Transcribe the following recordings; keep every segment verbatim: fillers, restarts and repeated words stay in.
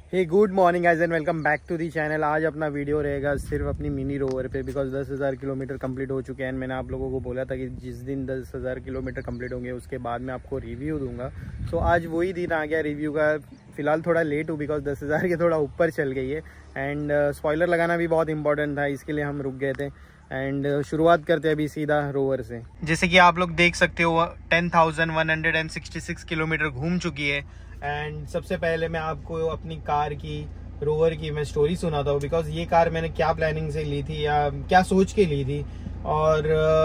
Hey good morning guys and welcome back to the channel. आज अपना video रहेगा सिर्फ अपनी मिनी रोवर पे, बिकॉज दस हज़ार किलोमीटर कंप्लीट हो चुके हैं। मैंने आप लोगों को बोला था कि जिस दिन दस हज़ार किलोमीटर कंप्लीट होंगे उसके बाद मैं आपको रिव्यू दूंगा। सो so, आज वही दिन आ गया रिव्यू का। फिलहाल थोड़ा लेट हूँ बिकॉज दस हज़ार के थोड़ा ऊपर चल गई है एंड स्पॉइलर uh, लगाना भी बहुत इंपॉर्टेंट था, इसके लिए हम रुक गए थे। एंड uh, शुरुआत करते हैं अभी सीधा रोवर से। जैसे कि आप लोग देख सकते हो ten thousand one hundred sixty six kilometre घूम चुकी है। एंड सबसे पहले मैं आपको अपनी कार की, रोवर की मैं स्टोरी सुनाता हूँ, बिकॉज ये कार मैंने क्या प्लानिंग से ली थी या क्या सोच के ली थी और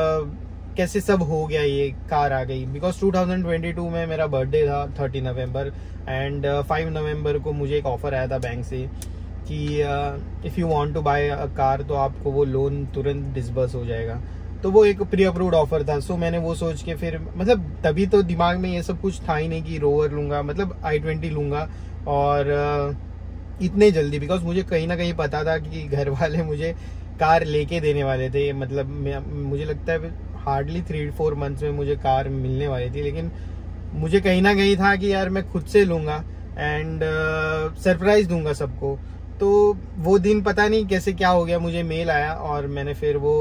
uh, कैसे सब हो गया, ये कार आ गई। Because two thousand twenty two में मेरा बर्थडे था thirty November and five November को मुझे एक ऑफर आया था बैंक से कि if you want to buy a car तो आपको वो लोन तुरंत डिसबर्स हो जाएगा। तो वो एक प्री अप्रूव्ड ऑफर था। सो मैंने वो सोच के फिर, मतलब तभी तो दिमाग में ये सब कुछ था ही नहीं कि रोवर लूँगा, मतलब आई ट्वेंटी लूँगा और uh, इतने जल्दी। बिकॉज मुझे कहीं ना कहीं पता था कि घर वाले मुझे कार लेके देने वाले थे। मतलब मुझे लगता है हार्डली थ्री फोर मंथ्स में मुझे कार मिलने वाली थी, लेकिन मुझे कहीं ना कहीं था कि यार मैं खुद से लूँगा एंड सरप्राइज दूंगा सबको। तो वो दिन पता नहीं कैसे क्या हो गया, मुझे मेल आया और मैंने फिर वो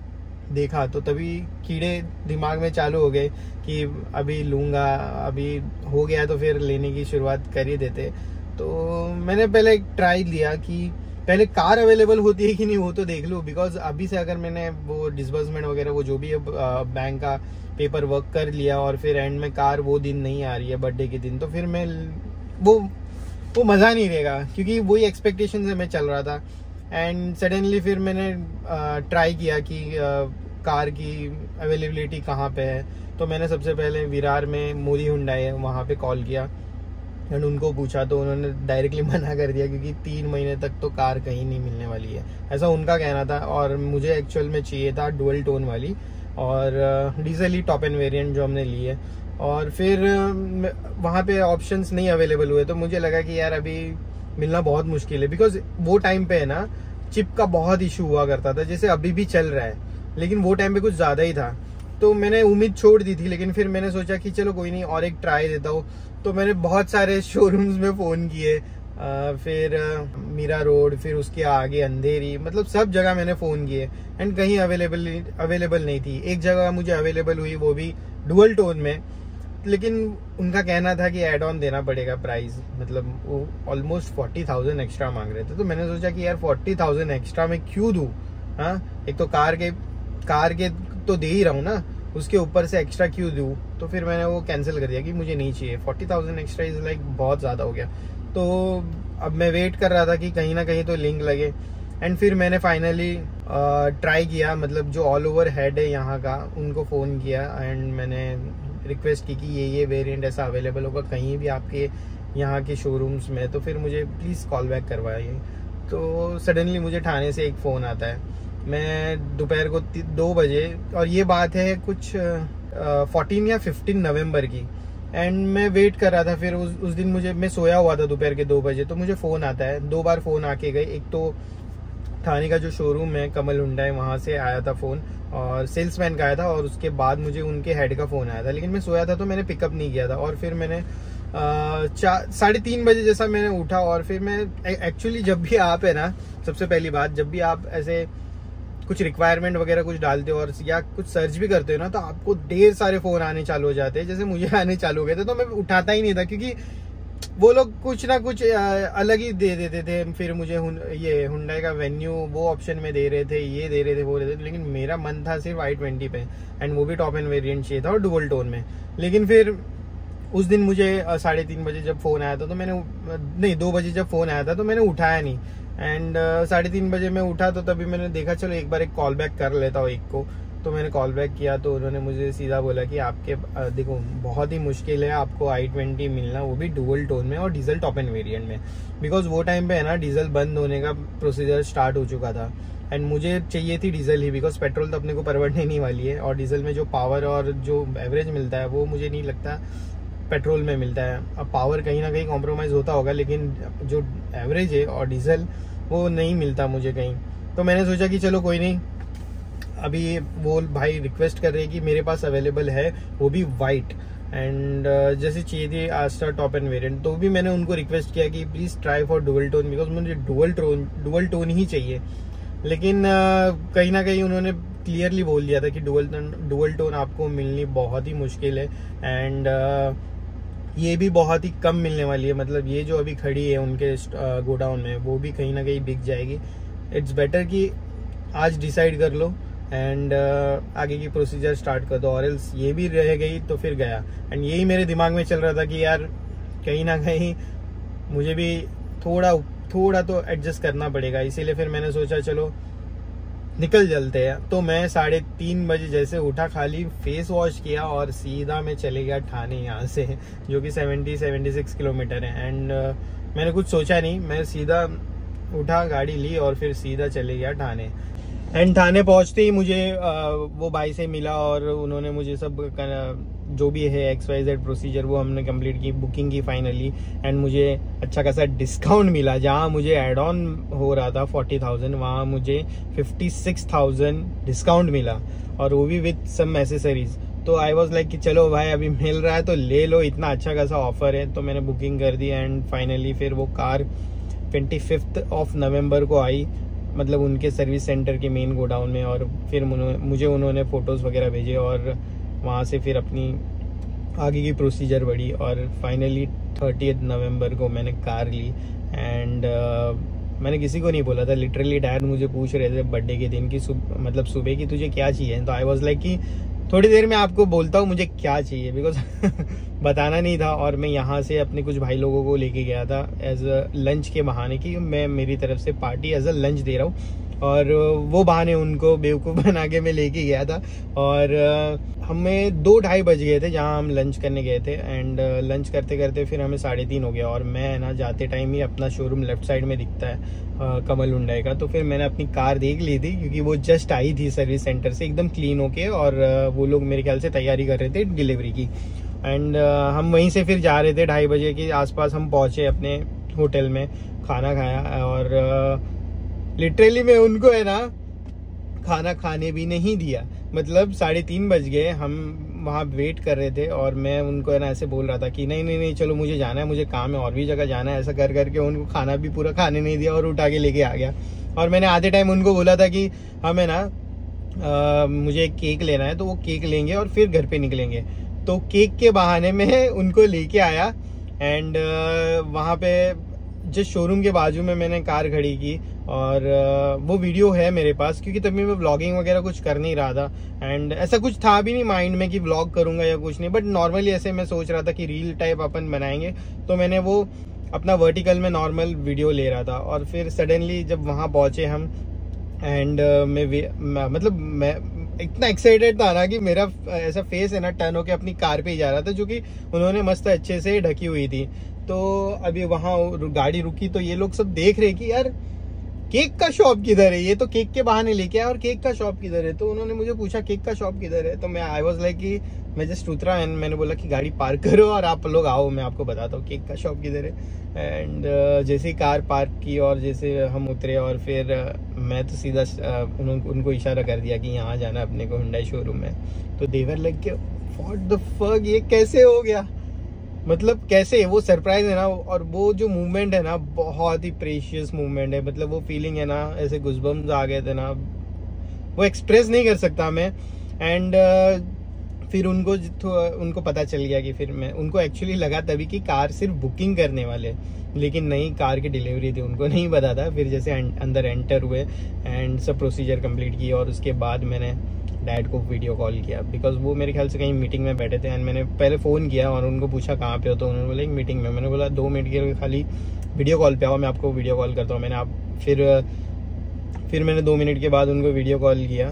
देखा तो तभी कीड़े दिमाग में चालू हो गए कि अभी लूँगा, अभी हो गया तो फिर लेने की शुरुआत कर ही देते। तो मैंने पहले ट्राई लिया कि पहले कार अवेलेबल होती है कि नहीं वो तो देख लूँ। बिकॉज अभी से अगर मैंने वो डिसबर्समेंट वगैरह वो जो भी है बैंक का पेपर वर्क कर लिया और फिर एंड में कार वो दिन नहीं आ रही है बर्थडे के दिन, तो फिर मैं वो वो मज़ा नहीं रहेगा, क्योंकि वही एक्सपेक्टेशन से मैं चल रहा था। एंड सडनली फिर मैंने ट्राई किया कि आ, कार की अवेलेबिलिटी कहाँ पे है। तो मैंने सबसे पहले विरार में मोदी हुंडई है वहाँ पे कॉल किया एंड उनको पूछा, तो उन्होंने डायरेक्टली मना कर दिया क्योंकि तीन महीने तक तो कार कहीं नहीं मिलने वाली है, ऐसा उनका कहना था। और मुझे एक्चुअल में चाहिए था डुअल टोन वाली और डीजल ही टॉप एंड वेरिएंट जो हमने ली है। और फिर वहाँ पे ऑप्शंस नहीं अवेलेबल हुए तो मुझे लगा कि यार अभी मिलना बहुत मुश्किल है। बिकॉज वो टाइम पे है ना चिप का बहुत इशू हुआ करता था, जैसे अभी भी चल रहा है, लेकिन वो टाइम पे कुछ ज़्यादा ही था। तो मैंने उम्मीद छोड़ दी थी, लेकिन फिर मैंने सोचा कि चलो कोई नहीं और एक ट्राई देता हूँ। तो मैंने बहुत सारे शोरूम्स में फ़ोन किए, फिर मीरा रोड, फिर उसके आगे अंधेरी, मतलब सब जगह मैंने फ़ोन किए एंड कहीं अवेलेबल अवेलेबल नहीं थी। एक जगह मुझे अवेलेबल हुई, वो भी डुअल टोन में, लेकिन उनका कहना था कि एड ऑन देना पड़ेगा प्राइस, मतलब वो ऑलमोस्ट फोर्टी थाउजेंड एक्स्ट्रा मांग रहे थे। तो मैंने सोचा कि यार फोर्टी थाउजेंड एक्स्ट्रा में क्यों दूँ। हाँ, एक तो कार के कार के तो दे ही रहा हूँ ना, उसके ऊपर से एक्स्ट्रा क्यों दूँ। तो फिर मैंने वो कैंसिल कर दिया कि मुझे नहीं चाहिए। Forty thousand extra is like बहुत ज़्यादा हो गया। तो अब मैं वेट कर रहा था कि कहीं ना कहीं तो लिंक लगे एंड फिर मैंने फाइनली ट्राई किया, मतलब जो ऑल ओवर हेड है यहाँ का उनको फ़ोन किया एंड मैंने रिक्वेस्ट की कि ये ये वेरिएंट ऐसा अवेलेबल होगा कहीं भी आपके यहाँ के शोरूम्स में, तो फिर मुझे प्लीज़ कॉल बैक करवाइए। तो सडनली मुझे ठाणे से एक फ़ोन आता है, मैं दोपहर को दो बजे, और ये बात है कुछ फोर्टीन या फिफ्टीन नवंबर की, एंड मैं वेट कर रहा था। फिर उस उस दिन मुझे, मैं सोया हुआ था दोपहर के दो बजे, तो मुझे फ़ोन आता है। दो बार फ़ोन आके गए, एक तो ठाणे का जो शोरूम है कमल हुंडई वहाँ से आया था फ़ोन और सेल्समैन का आया था, और उसके बाद मुझे उनके हेड का फ़ोन आया था, लेकिन मैं सोया था तो मैंने पिकअप नहीं किया था। और फिर मैंने चार साढ़े तीन बजे जैसा मैंने उठा और फिर मैं एक्चुअली, जब भी आप है ना, सबसे पहली बात, जब भी आप ऐसे कुछ रिक्वायरमेंट वगैरह कुछ डालते हो और या कुछ सर्च भी करते हो ना, तो आपको ढेर सारे फ़ोन आने चालू हो जाते हैं, जैसे मुझे आने चालू हो गए थे। तो मैं उठाता ही नहीं था क्योंकि वो लोग कुछ ना कुछ अलग ही दे देते थे। फिर मुझे ये हुंडई का वेन्यू वो ऑप्शन में दे रहे थे, ये दे रहे थे, वो दे रहे थे, लेकिन मेरा मन था सिर्फ आई ट्वेंटी पे एंड वो भी टॉप एंड वेरिएंट चाहिए था और डुअल टोन में। लेकिन फिर उस दिन मुझे साढ़े तीन बजे जब फ़ोन आया था तो मैंने, नहीं दो बजे जब फ़ोन आया था तो मैंने उठाया नहीं एंड साढ़े तीन बजे मैं उठा तो तभी मैंने देखा चलो एक बार एक कॉल बैक कर लेता हूँ एक को। तो मैंने कॉल बैक किया तो उन्होंने मुझे सीधा बोला कि आपके देखो बहुत ही मुश्किल है आपको आई ट्वेंटी मिलना, वो भी डुअल टोन में और डीजल टॉप एंड वेरिएंट में। बिकॉज वो टाइम पे है ना डीजल बंद होने का प्रोसीजर स्टार्ट हो चुका था एंड मुझे चाहिए थी डीजल ही, बिकॉज पेट्रोल तो अपने को परवड़ने नहीं वाली है और डीजल में जो पावर और जो एवरेज मिलता है वो मुझे नहीं लगता पेट्रोल में मिलता है। अब पावर कहीं ना कहीं कॉम्प्रोमाइज़ होता होगा, लेकिन जो एवरेज है और डीजल वो नहीं मिलता मुझे कहीं। तो मैंने सोचा कि चलो कोई नहीं, अभी वो भाई रिक्वेस्ट कर रहे हैं कि मेरे पास अवेलेबल है वो भी वाइट, एंड uh, जैसे चाहिए थी आस्ट्रा टॉप एंड वेरिएंट, तो भी मैंने उनको रिक्वेस्ट किया कि please try for dual tone, because मुझे डुअल टोन डुअल टोन ही चाहिए। लेकिन uh, कहीं ना कहीं उन्होंने क्लियरली बोल दिया था कि डुअल डुअल टोन आपको मिलनी बहुत ही मुश्किल है, एंड uh, ये भी बहुत ही कम मिलने वाली है। मतलब ये जो अभी खड़ी है उनके गोडाउन में, वो भी कहीं ना कहीं बिक जाएगी। इट्स बेटर कि आज डिसाइड कर लो एंड uh, आगे की प्रोसीजर स्टार्ट कर दो, और एल्स ये भी रह गई तो फिर गया। एंड यही मेरे दिमाग में चल रहा था कि यार कहीं ना कहीं मुझे भी थोड़ा थोड़ा तो एडजस्ट करना पड़ेगा, इसीलिए फिर मैंने सोचा चलो निकल चलते हैं। तो मैं साढ़े तीन बजे जैसे उठा, खाली फेस वॉश किया और सीधा मैं चले गया ठाणे यहाँ से, जो कि सेवेंटी सेवेंटी सिक्स किलोमीटर है। एंड uh, मैंने कुछ सोचा नहीं, मैं सीधा उठा, गाड़ी ली और फिर सीधा चले गया ठाणे। एंड थाने पहुंचते ही मुझे वो भाई से मिला और उन्होंने मुझे सब जो भी है एक्स वाई जेड प्रोसीजर वो हमने कंप्लीट की, बुकिंग की फाइनली। एंड मुझे अच्छा खासा डिस्काउंट मिला, जहां मुझे एड ऑन हो रहा था फोर्टी थाउजेंड, वहाँ मुझे फिफ्टी सिक्स थाउजेंड डिस्काउंट मिला, और वो भी विथ सम एसेसरीज। तो आई वॉज लाइक कि चलो भाई अभी मिल रहा है तो ले लो, इतना अच्छा खासा ऑफर है। तो मैंने बुकिंग कर दी एंड फाइनली फिर वो car twenty fifth of November को आई, मतलब उनके सर्विस सेंटर के मेन गोडाउन में। और फिर मुझे उन्होंने फ़ोटोज़ वगैरह भेजे और वहाँ से फिर अपनी आगे की प्रोसीजर बढ़ी, और फाइनली थर्टियथ नवंबर को मैंने कार ली। एंड uh, मैंने किसी को नहीं बोला था, लिटरली डैड मुझे पूछ रहे थे बर्थडे के दिन की सुब, मतलब सुबह की तुझे क्या चाहिए, तो आई वाज लाइक कि थोड़ी देर में आपको बोलता हूँ मुझे क्या चाहिए, बिकॉज बताना नहीं था। और मैं यहाँ से अपने कुछ भाई लोगों को लेके गया था एज अ लंच के बहाने की, मैं मेरी तरफ से पार्टी एज अ लंच दे रहा हूँ, और वो बहाने उनको बेवकूफ़ बना के मैं लेके गया था। और हमें दो ढाई बज गए थे जहाँ हम लंच करने गए थे, एंड लंच करते करते फिर हमें साढ़े तीन हो गया। और मैं ना जाते टाइम ही अपना शोरूम लेफ्ट साइड में दिखता है कमल हुंडई का, तो फिर मैंने अपनी कार देख ली थी, क्योंकि वो जस्ट आई थी सर्विस सेंटर से एकदम क्लीन होके, और वो लोग मेरे ख्याल से तैयारी कर रहे थे डिलीवरी की। एंड uh, हम वहीं से फिर जा रहे थे, ढाई बजे के आसपास हम पहुंचे अपने होटल में, खाना खाया। और लिटरली uh, मैं उनको है ना खाना खाने भी नहीं दिया, मतलब साढ़े तीन बज गए, हम वहाँ वेट कर रहे थे, और मैं उनको है ना ऐसे बोल रहा था कि नहीं नहीं नहीं चलो मुझे जाना है, मुझे काम है और भी जगह जाना है, ऐसा कर करके उनको खाना भी पूरा खाने नहीं दिया और उठा के लेके आ गया। और मैंने आधे टाइम उनको बोला था कि हमें ना आ, मुझे एक केक लेना है, तो वो केक लेंगे और फिर घर पे निकलेंगे। तो केक के बहाने में उनको लेके आया, एंड uh, वहाँ पे जिस शोरूम के बाजू में मैंने कार खड़ी की, और uh, वो वीडियो है मेरे पास, क्योंकि तभी मैं व्लॉगिंग वगैरह कुछ कर नहीं रहा था, एंड ऐसा कुछ था भी नहीं माइंड में कि व्लॉग करूंगा या कुछ नहीं, बट नॉर्मली ऐसे मैं सोच रहा था कि रील टाइप अपन बनाएंगे। तो मैंने वो अपना वर्टिकल में नॉर्मल वीडियो ले रहा था, और फिर सडनली जब वहाँ पहुँचे हम, एंड uh, मैं मतलब मैं इतना एक्साइटेड था ना कि मेरा ऐसा फेस है ना टर्न होके अपनी कार पे ही जा रहा था, जो कि उन्होंने मस्त अच्छे से ढकी हुई थी। तो अभी वहाँ गाड़ी रुकी तो ये लोग सब देख रहे कि यार केक का शॉप किधर है, ये तो केक के बहाने लेके आया और केक का शॉप किधर है। तो उन्होंने मुझे पूछा केक का शॉप किधर है, तो मैं आई वाज लाइक कि मैं जस्ट उतरा एंड मैंने बोला कि गाड़ी पार्क करो और आप लोग आओ, मैं आपको बताता हूँ केक का शॉप किधर है। एंड uh, जैसे ही कार पार्क की और जैसे हम उतरे, और फिर uh, मैं तो सीधा uh, उन, उनको इशारा कर दिया कि यहाँ जाना अपने को हुंडई शोरूम में। तो देवर लग के व्हाट द फक, ये कैसे हो गया, मतलब कैसे, वो सरप्राइज है ना, और वो जो मूवमेंट है ना बहुत ही प्रेशियस मूवमेंट है, मतलब वो फीलिंग है ना, ऐसे गुज़बम्स आ गए थे ना, वो एक्सप्रेस नहीं कर सकता मैं। एंड uh, फिर उनको उनको पता चल गया कि फिर मैं उनको एक्चुअली लगा तभी कि कार सिर्फ बुकिंग करने वाले, लेकिन नहीं, कार की डिलीवरी थी, उनको नहीं पता था। फिर जैसे अंदर एंटर हुए एंड सब प्रोसीजर कंप्लीट किया, और उसके बाद मैंने डैड को वीडियो कॉल किया, बिकॉज वो मेरे ख्याल से कहीं मीटिंग में बैठे थे। एंड मैंने पहले फ़ोन किया और उनको पूछा कहाँ पे हो, तो उन्होंने बोला एक मीटिंग में। मैंने बोला दो मिनट के खाली वीडियो कॉल पे आओ, मैं आपको वीडियो कॉल करता हूँ। मैंने आप फिर फिर मैंने दो मिनट के बाद उनको वीडियो कॉल किया,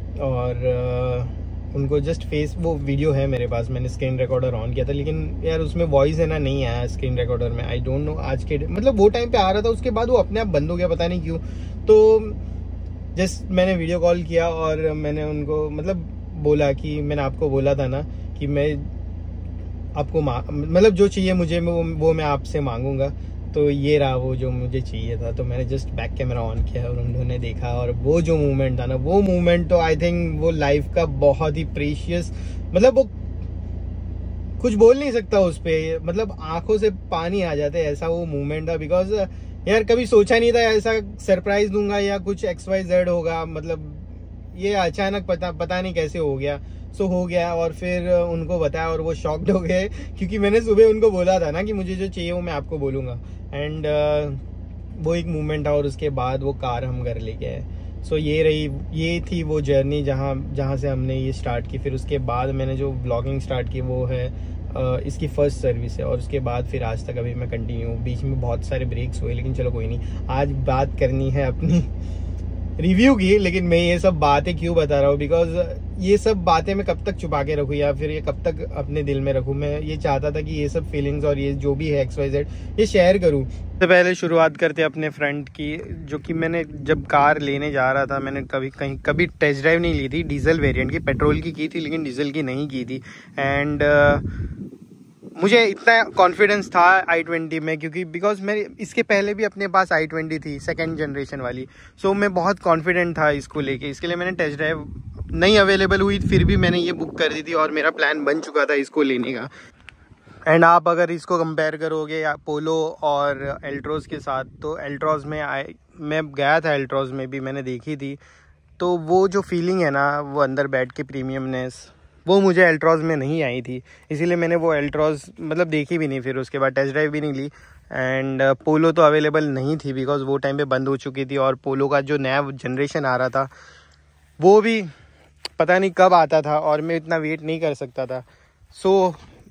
और उनको जस्ट फेस, वो वीडियो है मेरे पास, मैंने स्क्रीन रिकॉर्डर ऑन किया था, लेकिन यार उसमें वॉइस है ना नहीं आया स्क्रीन रिकॉर्डर में, आई डोंट नो आज के, मतलब वो टाइम पे आ रहा था, उसके बाद वो अपने आप बंद हो गया, पता नहीं क्यों। तो जस्ट मैंने वीडियो कॉल किया और मैंने उनको मतलब बोला कि मैंने आपको बोला था ना कि मैं आपको मतलब जो चाहिए मुझे वो, वो मैं आपसे मांगूंगा, तो ये रहा वो जो मुझे चाहिए था। तो मैंने जस्ट बैक कैमरा ऑन किया और उन्होंने देखा, और वो जो मूवमेंट था ना, वो मूवमेंट तो आई थिंक वो लाइफ का बहुत ही प्रीशियस, मतलब वो कुछ बोल नहीं सकता उस पे, मतलब आंखों से पानी आ जाते हैं, ऐसा वो मूवमेंट था। बिकॉज यार कभी सोचा नहीं था ऐसा सरप्राइज दूंगा या कुछ एक्स वाई जेड होगा, मतलब ये अचानक पता पता नहीं कैसे हो गया। सो हो गया और फिर उनको बताया और वो शॉक्ड हो गए, क्योंकि मैंने सुबह उनको बोला था ना कि मुझे जो चाहिए वो मैं आपको बोलूँगा। एंड uh, वो एक मूवमेंट था और उसके बाद वो कार हम घर लेके आए। सो so, ये रही ये थी वो जर्नी जहाँ जहाँ से हमने ये स्टार्ट की। फिर उसके बाद मैंने जो व्लॉगिंग स्टार्ट की वो है uh, इसकी फर्स्ट सर्विस है, और उसके बाद फिर आज तक अभी मैं कंटिन्यू। बीच में बहुत सारे ब्रेक्स हुए, लेकिन चलो कोई नहीं, आज बात करनी है अपनी रिव्यू की। लेकिन मैं ये सब बातें क्यों बता रहा हूँ, बिकॉज ये सब बातें मैं कब तक छुपा के रखूँ या फिर ये कब तक अपने दिल में रखूँ। मैं ये चाहता था कि ये सब फीलिंग्स और ये जो भी है एक्स वाई जेड ये शेयर करूँ। सबसे पहले शुरुआत करते हैं अपने फ्रंट की, जो कि मैंने जब कार लेने जा रहा था मैंने कभी कहीं कभी टेस्ट ड्राइव नहीं ली थी डीजल वेरिएंट की, पेट्रोल की की थी लेकिन डीजल की नहीं की थी। एंड मुझे इतना कॉन्फिडेंस था आई ट्वेंटी में, क्योंकि बिकॉज मेरे इसके पहले भी अपने पास आई ट्वेंटी थी सेकंड जनरेशन वाली। सो so, मैं बहुत कॉन्फिडेंट था इसको लेके, इसके लिए मैंने टेस्ट ड्राइव नहीं अवेलेबल हुई फिर भी मैंने ये बुक कर दी थी और मेरा प्लान बन चुका था इसको लेने का। एंड आप अगर इसको कंपेयर करोगे या पोलो और एल्ट्रोज के साथ, तो एल्ट्रोज में आए मैं गया था, एल्ट्रोज में भी मैंने देखी थी, तो वो जो फीलिंग है ना वो अंदर बैठ के प्रीमियमनेस वो मुझे एल्ट्रोज में नहीं आई थी। इसीलिए मैंने वो एल्ट्रोज मतलब देखी भी नहीं, फिर उसके बाद टेस्ट ड्राइव भी नहीं ली। एंड पोलो तो अवेलेबल नहीं थी बिकॉज वो टाइम पे बंद हो चुकी थी, और पोलो का जो नया जनरेशन आ रहा था वो भी पता नहीं कब आता था और मैं इतना वेट नहीं कर सकता था। सो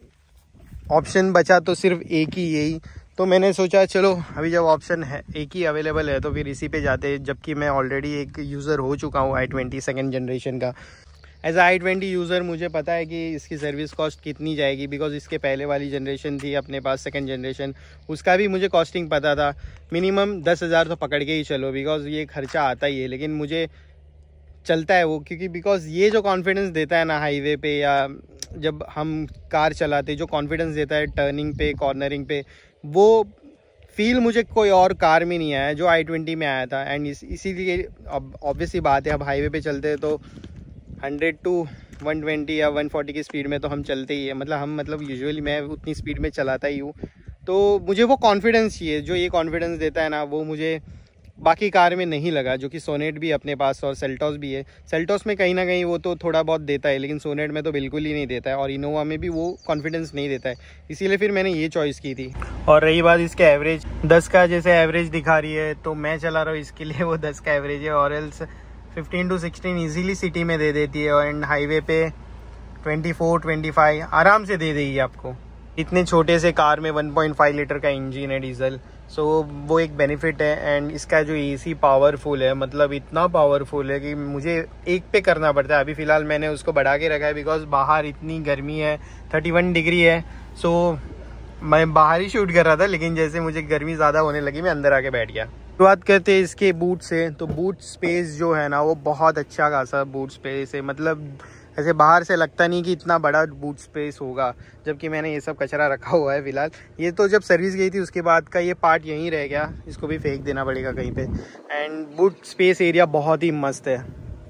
ऑप्शन बचा तो सिर्फ एक ही यही, तो मैंने सोचा चलो अभी जब ऑप्शन है एक ही अवेलेबल है तो फिर इसी पे जाते, जबकि मैं ऑलरेडी एक यूज़र हो चुका हूँ आई ट्वेंटी सेकेंड जनरेशन का। एज आई ट्वेंटी यूज़र मुझे पता है कि इसकी सर्विस कॉस्ट कितनी जाएगी, बिकॉज इसके पहले वाली जनरेशन थी अपने पास सेकंड जनरेशन, उसका भी मुझे कॉस्टिंग पता था। मिनिमम दस हज़ार तो पकड़ के ही चलो, बिकॉज ये खर्चा आता ही है, लेकिन मुझे चलता है वो, क्योंकि बिकॉज ये जो कॉन्फिडेंस देता है ना हाईवे पे या जब हम कार चलाते, जो कॉन्फिडेंस देता है टर्निंग पे कॉर्नरिंग पे, वो फील मुझे कोई और कार में नहीं आया जो आई ट्वेंटी में आया था। एंड इस इसीलिए अब ऑब्वियसली बात है, अब हाईवे पे चलते हैं तो हंड्रेड टू वन ट्वेंटी या वन फोर्टी की स्पीड में तो हम चलते ही है, मतलब हम मतलब यूजुअली मैं उतनी स्पीड में चलाता ही हूँ। तो मुझे वो कॉन्फिडेंस चाहिए, जो ये कॉन्फिडेंस देता है ना वो मुझे बाकी कार में नहीं लगा, जो कि सोनेट भी अपने पास और सेल्टॉस भी है। सेल्टॉस में कहीं ना कहीं वो तो थोड़ा बहुत देता है, लेकिन सोनेट में तो बिल्कुल ही नहीं देता है, और इनोवा में भी वो कॉन्फिडेंस नहीं देता है, इसीलिए फिर मैंने ये चॉइस की थी। और रही बात इसके एवरेज, दस का जैसे एवरेज दिखा रही है तो मैं चला रहा हूँ इसके लिए वो दस का एवरेज है, और else fifteen to sixteen easily city में दे देती है, एंड हाईवे पे ट्वेंटी फोर ट्वेंटी फाइव आराम से दे देगी आपको। इतने छोटे से कार में वन पॉइंट फाइव लीटर का इंजन है डीजल, सो वो एक बेनिफिट है। एंड इसका जो एसी पावरफुल है, मतलब इतना पावरफुल है कि मुझे एक पे करना पड़ता है। अभी फ़िलहाल मैंने उसको बढ़ा के रखा है बिकॉज बाहर इतनी गर्मी है, थर्टी वन डिग्री है। सो मैं बाहर ही शूट कर रहा था, लेकिन जैसे मुझे गर्मी ज़्यादा होने लगी मैं अंदर आके बैठ गया। शुरुआत करते हैं इसके बूट से, तो बूट स्पेस जो है ना वो बहुत अच्छा खासा बूट स्पेस है, मतलब ऐसे बाहर से लगता नहीं कि इतना बड़ा बूट स्पेस होगा, जबकि मैंने ये सब कचरा रखा हुआ है फिलहाल। ये तो जब सर्विस गई थी उसके बाद का ये पार्ट यहीं रह गया, इसको भी फेंक देना पड़ेगा कहीं पे। एंड बूट स्पेस एरिया बहुत ही मस्त है।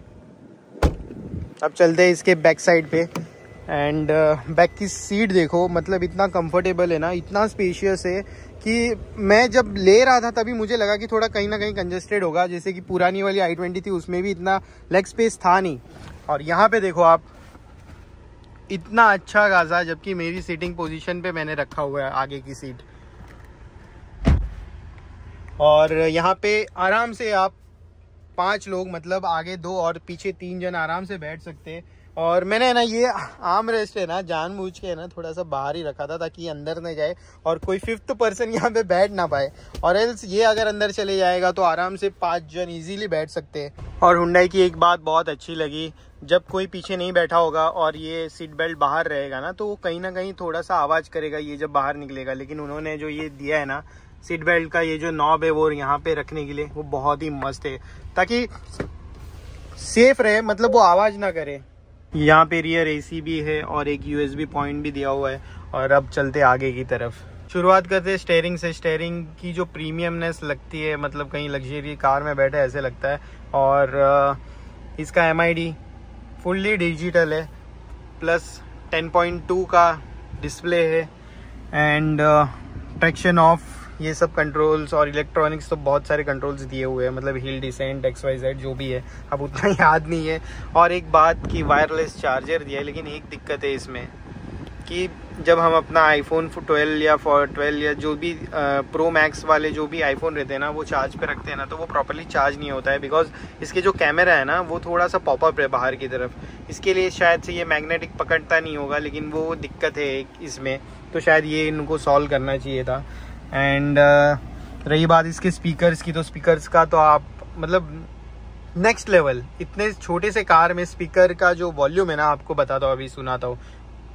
अब चलते हैं इसके बैक साइड पे, एंड बैक की सीट देखो, मतलब इतना कंफर्टेबल है ना, इतना स्पेशियस है कि मैं जब ले रहा था तभी मुझे लगा कि थोड़ा कहीं ना कहीं कंजस्टेड होगा, जैसे कि पुरानी वाली आई ट्वेंटी थी उसमें भी इतना लेग स्पेस था नहीं। और यहाँ पे देखो आप, इतना अच्छा खासा, जबकि मेरी सीटिंग पोजीशन पे मैंने रखा हुआ है आगे की सीट, और यहाँ पे आराम से आप पांच लोग, मतलब आगे दो और पीछे तीन जन आराम से बैठ सकते हैं। और मैंने ना ये आर्म रेस्ट है ना जानबूझ के ना थोड़ा सा बाहर ही रखा था ताकि अंदर न जाए और कोई फिफ्थ पर्सन यहाँ पे बैठ ना पाए, और एल्स ये अगर अंदर चले जाएगा तो आराम से पांच जन इजीली बैठ सकते हैं। और हुंडई की एक बात बहुत अच्छी लगी, जब कोई पीछे नहीं बैठा होगा और ये सीट बेल्ट बाहर रहेगा ना तो वो कहीं ना कहीं थोड़ा सा आवाज़ करेगा ये जब बाहर निकलेगा, लेकिन उन्होंने जो ये दिया है ना सीट बेल्ट का ये जो नॉब है वो यहाँ पे रखने के लिए, वो बहुत ही मस्त है ताकि सेफ रहे, मतलब वो आवाज़ ना करे। यहाँ पे रियर एसी भी है और एक यूएसबी पॉइंट भी दिया हुआ है। और अब चलते आगे की तरफ, शुरुआत करते हैं स्टेयरिंग से। स्टेयरिंग की जो प्रीमियमनेस लगती है, मतलब कहीं लग्जरी कार में बैठे ऐसे लगता है। और इसका M I D fully digital है, प्लस टेन पॉइंट टू का डिस्प्ले है एंड ट्रैक्शन ऑफ, ये सब कंट्रोल्स और इलेक्ट्रॉनिक्स तो बहुत सारे कंट्रोल्स दिए हुए हैं, मतलब hill descent X Y Z जो भी है, अब उतना याद नहीं है। और एक बात कि वायरलेस चार्जर दिया है, लेकिन एक दिक्कत है इसमें कि जब हम अपना आईफोन ट्वेल्व या फॉर ट्वेल्व या जो भी प्रो मैक्स वाले जो भी आईफोन रहते हैं ना, वो चार्ज पे रखते हैं ना, तो वो प्रॉपर्ली चार्ज नहीं होता है, बिकॉज इसके जो कैमरा है ना वो थोड़ा सा पॉपअप है बाहर की तरफ, इसके लिए शायद से ये मैग्नेटिक पकड़ता नहीं होगा, लेकिन वो दिक्कत है इसमें, तो शायद ये इनको सॉल्व करना चाहिए था। एंड uh, रही बात इसके स्पीकर्स की, तो स्पीकर्स का तो आप मतलब नेक्स्ट लेवल, इतने छोटे से कार में स्पीकर का जो वॉल्यूम है ना, आपको बताता हूँ, अभी सुनाता हूँ।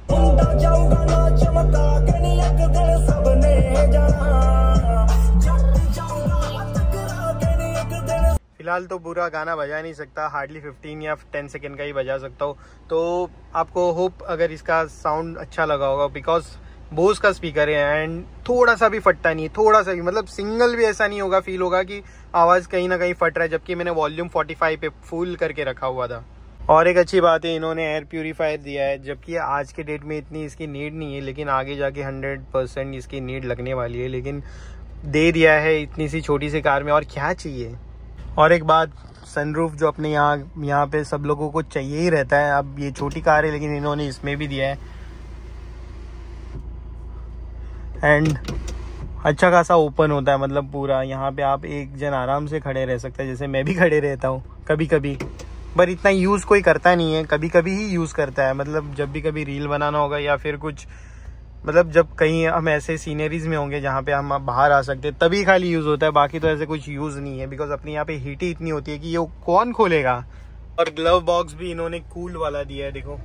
फिलहाल तो पूरा गाना बजा नहीं सकता, हार्डली फिफ्टीन या टेन सेकेंड का ही बजा सकता हूँ, तो आपको होप अगर इसका साउंड अच्छा लगा होगा, बिकॉज बोस का स्पीकर है एंड थोड़ा सा भी फटता नहीं है, थोड़ा सा भी, मतलब सिंगल भी ऐसा नहीं होगा फील होगा कि आवाज़ कहीं ना कहीं फट रहा है, जबकि मैंने वॉल्यूम पैंतालीस पे फुल करके रखा हुआ था। और एक अच्छी बात है, इन्होंने एयर प्यूरीफायर दिया है, जबकि आज के डेट में इतनी इसकी नीड नहीं है, लेकिन आगे जाके हंड्रेड परसेंट इसकी नीड लगने वाली है, लेकिन दे दिया है इतनी सी छोटी सी कार में, और क्या चाहिए। और एक बात, सनरूफ जो अपने यहाँ यहाँ पे सब लोगों को चाहिए ही रहता है, अब ये छोटी कार है लेकिन इन्होंने इसमें भी दिया है, एंड अच्छा खासा ओपन होता है, मतलब पूरा यहाँ पे आप एक जन आराम से खड़े रह सकते हैं, जैसे मैं भी खड़े रहता हूँ कभी कभी, पर इतना यूज़ कोई करता नहीं है, कभी कभी ही यूज़ करता है, मतलब जब भी कभी रील बनाना होगा या फिर कुछ, मतलब जब कहीं हम ऐसे सीनरीज में होंगे जहाँ पे हम बाहर आ सकते हैं तभी खाली यूज़ होता है, बाकी तो ऐसे कुछ यूज़ नहीं है, बिकॉज अपने यहाँ पे हीट ही इतनी होती है कि ये कौन खोलेगा। और ग्लव बॉक्स भी इन्होंने कूल वाला दिया है, देखो,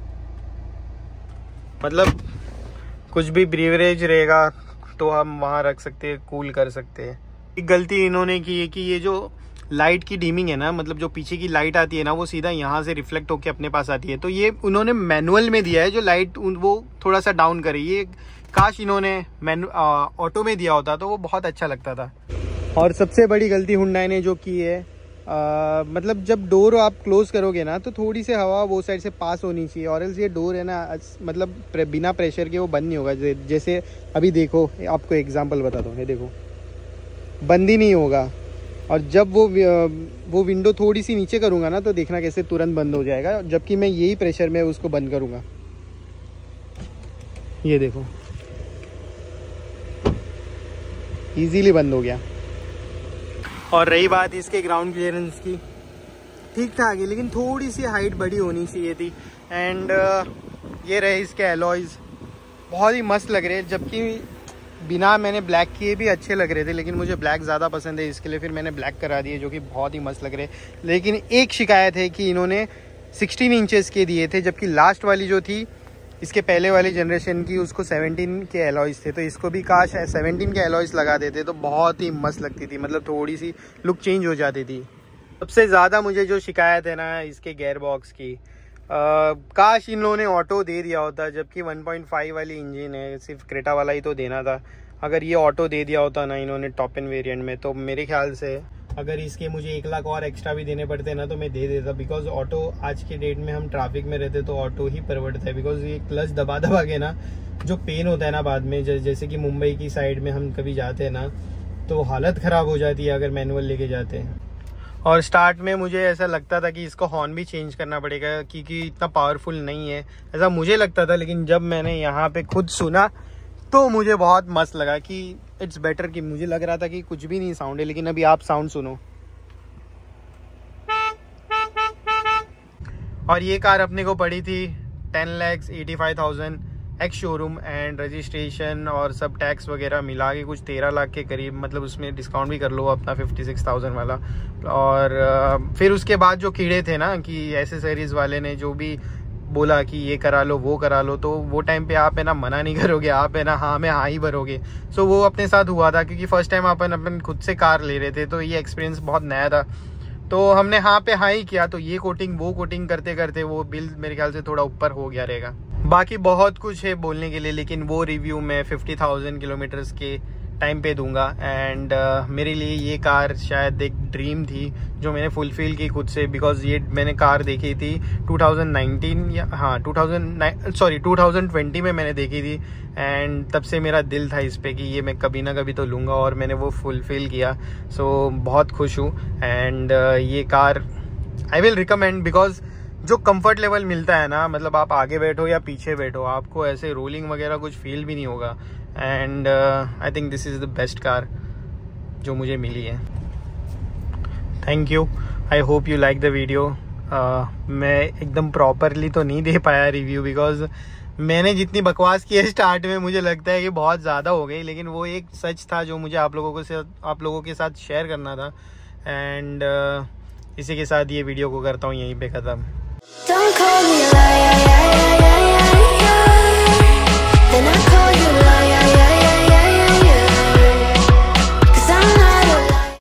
मतलब कुछ भी ब्रीवरेज रहेगा तो हम वहाँ रख सकते हैं, कूल कर सकते हैं। एक गलती इन्होंने की है कि ये जो लाइट की डीमिंग है ना, मतलब जो पीछे की लाइट आती है ना, वो सीधा यहाँ से रिफ्लेक्ट होकर अपने पास आती है, तो ये उन्होंने मैनुअल में दिया है जो लाइट वो थोड़ा सा डाउन करे, ये काश इन्होंने मैनु ऑटो में दिया होता तो वो बहुत अच्छा लगता था। और सबसे बड़ी गलती हुंडई ने जो की है, आ, मतलब जब डोर आप क्लोज करोगे ना तो थोड़ी सी हवा वो साइड से पास होनी चाहिए, और एल्स ये डोर है ना, मतलब प्रे, बिना प्रेशर के वो बंद नहीं होगा। जैसे अभी देखो, आपको एग्जांपल बताता हूँ, ये देखो बंद ही नहीं होगा, और जब वो वो विंडो थोड़ी सी नीचे करूँगा ना तो देखना कैसे तुरंत बंद हो जाएगा, जबकि मैं यही प्रेशर में उसको बंद करूँगा, ये देखो इजीली बंद हो गया। और रही बात इसके ग्राउंड क्लियरेंस की, ठीक ठाक है, लेकिन थोड़ी सी हाइट बड़ी होनी चाहिए थी। एंड uh, ये रहे इसके एलॉयज़, बहुत ही मस्त लग रहे हैं, जबकि बिना मैंने ब्लैक किए भी अच्छे लग रहे थे, लेकिन मुझे ब्लैक ज़्यादा पसंद है, इसके लिए फिर मैंने ब्लैक करा दिए, जो कि बहुत ही मस्त लग रहे हैं। लेकिन एक शिकायत है कि इन्होंने सिक्सटीन इंचेस के दिए थे, जबकि लास्ट वाली जो थी इसके पहले वाली जनरेशन की, उसको सेवनटीन के एलॉयज़ थे, तो इसको भी काश सेवनटीन के एलॉयज़ लगा देते तो बहुत ही मस्त लगती थी, मतलब थोड़ी सी लुक चेंज हो जाती थी। सबसे ज़्यादा मुझे जो शिकायत है ना इसके गेयर बॉक्स की, आ, काश इन लोगों ने ऑटो दे दिया होता, जबकि वन पॉइंट फाइव वाली इंजन है, सिर्फ क्रेटा वाला ही तो देना था। अगर ये ऑटो दे दिया होता ना इन्होंने टॉप एंड वेरिएंट में, तो मेरे ख्याल से अगर इसके मुझे एक लाख और एक्स्ट्रा भी देने पड़ते ना तो मैं दे देता, बिकॉज ऑटो आज के डेट में हम ट्रैफिक में रहते तो ऑटो ही परवड़ता है, बिकॉज ये क्लच दबा दबा के ना जो पेन होता है ना बाद में, जैसे कि मुंबई की साइड में हम कभी जाते हैं ना तो हालत ख़राब हो जाती है अगर मैनुअल लेके जाते हैं। और स्टार्ट में मुझे ऐसा लगता था कि इसको हॉर्न भी चेंज करना पड़ेगा क्योंकि इतना पावरफुल नहीं है, ऐसा मुझे लगता था, लेकिन जब मैंने यहाँ पे खुद सुना तो मुझे बहुत मस्त लगा कि इट्स बेटर, कि मुझे लग रहा था कि कुछ भी नहीं साउंड है, लेकिन अभी आप साउंड सुनो। और ये कार अपने को पड़ी थी ten lakhs eighty five thousand ex showroom and registration और सब टैक्स वगैरह मिला के कुछ तेरह लाख के करीब, मतलब उसमें डिस्काउंट भी कर लो अपना फिफ्टी सिक्स थाउजेंड वाला। और फिर उसके बाद जो कीड़े थे ना कि एसेसरीज वाले ने जो भी बोला कि ये करा लो वो करा लो, तो वो टाइम पे आप है ना मना नहीं करोगे, आप है ना हाँ में हाँ ही भरोगे। सो वो अपने साथ हुआ था क्योंकि फर्स्ट टाइम अपन अपन खुद से कार ले रहे थे, तो ये एक्सपीरियंस बहुत नया था, तो हमने हाँ पे हाँ ही किया। तो ये कोटिंग वो कोटिंग करते करते वो बिल मेरे ख्याल से थोड़ा ऊपर हो गया रहेगा। बाकी बहुत कुछ है बोलने के लिए, लेकिन वो रिव्यू मैं फिफ्टी थाउजेंड किलोमीटर्स के टाइम पे दूंगा। एंड uh, मेरे लिए ये कार शायद एक ड्रीम थी जो मैंने फुलफिल की खुद से, बिकॉज ये मैंने कार देखी थी टू थाउजेंड नाइनटीन या हाँ two thousand sorry two thousand twenty में मैंने देखी थी। एंड तब से मेरा दिल था इस पे कि ये मैं कभी ना कभी तो लूँगा, और मैंने वो फुलफिल किया। सो so, बहुत खुश हूँ। एंड uh, ये car I will recommend, because जो कंफर्ट लेवल मिलता है ना, मतलब आप आगे बैठो या पीछे बैठो, आपको ऐसे रोलिंग वगैरह कुछ फील भी नहीं होगा। And I think this is the best car जो मुझे मिली है। Thank you, I hope you like the video. मैं एकदम प्रॉपरली तो नहीं दे पाया रिव्यू, बिकॉज मैंने जितनी बकवास की है स्टार्ट में, मुझे लगता है कि बहुत ज़्यादा हो गई, लेकिन वो एक सच था जो मुझे आप लोगों को से आप लोगों के साथ शेयर करना था। एंड uh, इसी के साथ ये वीडियो को करता हूँ यहीं पे ख़त्म। Don't call me a liar, then I call you